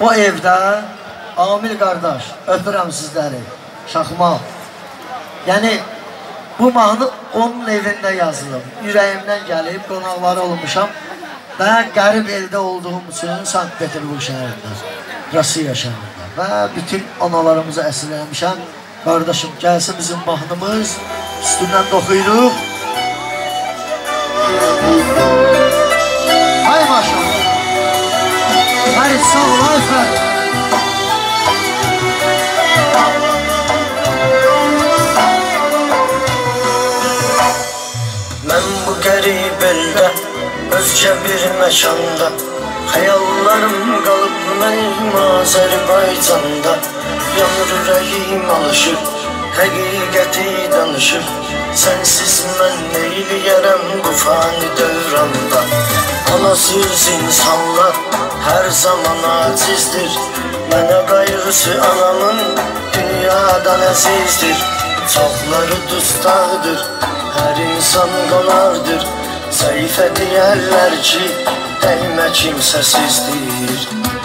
O evdə Amil qardaş, öpürəm sizləri, Şaxmal. Yəni, bu mahnı onun evində yazılıb, ürəyimdən gəlib, qonaqları olmuşam və qərib eldə olduğum üçün Sankt-Peterburg şəhərində, Rusiya şəhərində və bütün analarımızı əsirləmişəm. Qardaşım, gəlsin bizim mahnımız, üstündən də oxuyuruq. Hay maşallah. Hay sağ ol, Ayfer. Mən bu qərib eldə, özcə bir məkanda, xəyallarım qalıb mənim Azərbaycanda. Yanır ürəyim alışır, həqiqəti danışır, sənsiz mən neyləyərəm bu fani dövranda. Anasız insanlar hər zaman acizdir, mənə qayğısı anamın dünyadan əzizdir. Çoxları dustaqdır, hər insan qonaqdır, zəifə deyərlər ki, dəymə kimsəsizdir.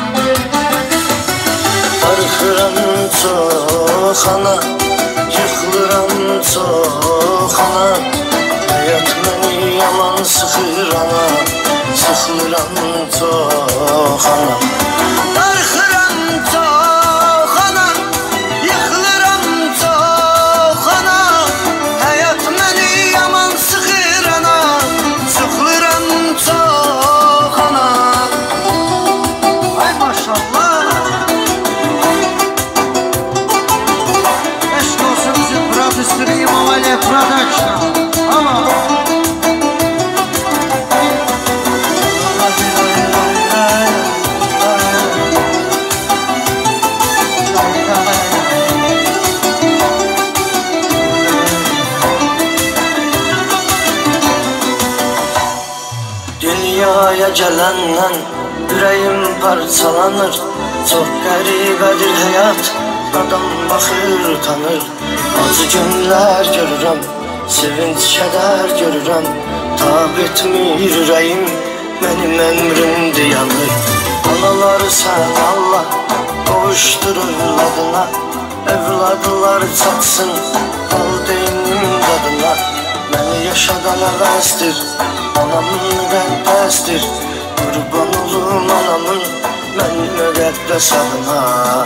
Darıxıram çox ana, yıxılıram çox ana, həyat məni yaman sıxır ana, sıxılıram çox ana. Darıxıram çox ana, yıxılıram çox ana, həyat məni yaman sıxır ana, sıxılıram çox ana. Ay maşallah. Имамалия продакшн. Dünyaya gələndən ürəyim parçalanır, çox qəribədir həyat, adam baxır tanır. Acı günlər görürəm, sevinç kədər görürəm, tab etmir ürəyim, mənim əmrimdir yanır. Anaları sən Allah qovuşdurur adına, evladlar çatsın valideynin dadına. Məni yaşadan əvəzdir, anamın müqəddəsdir, qurban olum anamın mən müqəddəs adına.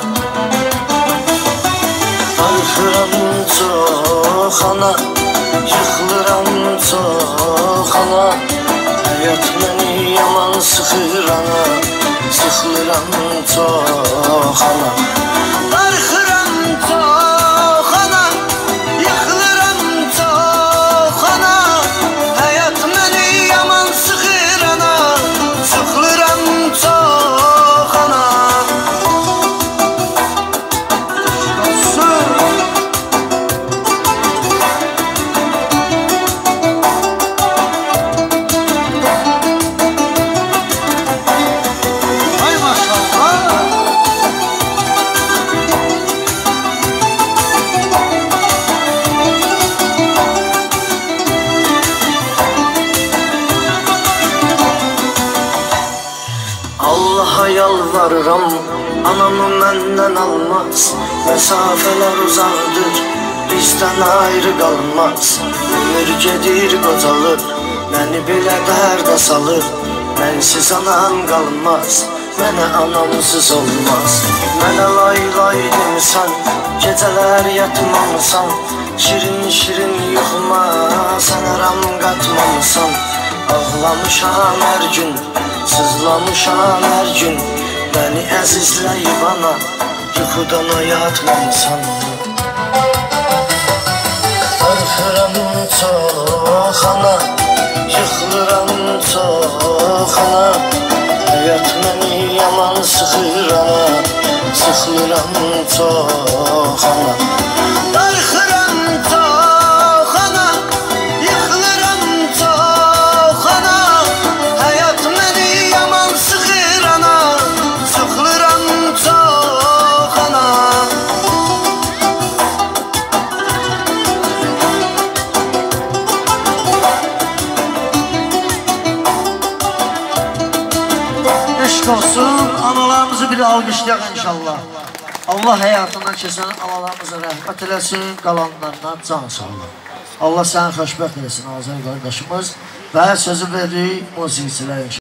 Darıxıram çox ana, yıxılıram çox ana, həyat məni yaman sıxır ana, sıxılıram çox ana. Darıxıram çox ana, yıxılıram çox ana, həyat məni yaman sıxır ana, sıxılıram çox ana. Yalvarıram, anamı məndən almaz, məsafələr uzaqdır, bizdən ayrı qalmaz. Ömür gedir qocalır, məni belə dərdə salır, mənsiz anam qalmaz, mənə anamsız olmaz. Mənə lay lay demisən, gecələr yatmamısan, şirin şirin yuxuma sən aram qatmamısan. Ağlamışam hər gün, sızlamışam hər gün, məni əzizləyib ana, yuxudan oyatmamısan. Darıxıram çox ana, yıxılıram çox ana, həyat məni yaman sıxır ana, sıxılıram çox ana. Darıxıram çox ana, yıxılıram çox ana, həyat məni yaman sıxır ana, sıxılıram çox ana. Eşq olsun, analarımızı bir alqışlayaq inşallah. Allah həyatından keçən analarımıza rəhmət eləsin, qalanlarından can sağlar. Allah səni xoşbəxt eləsin Azər qardaşımız və sözü veririk musiqiçilərə.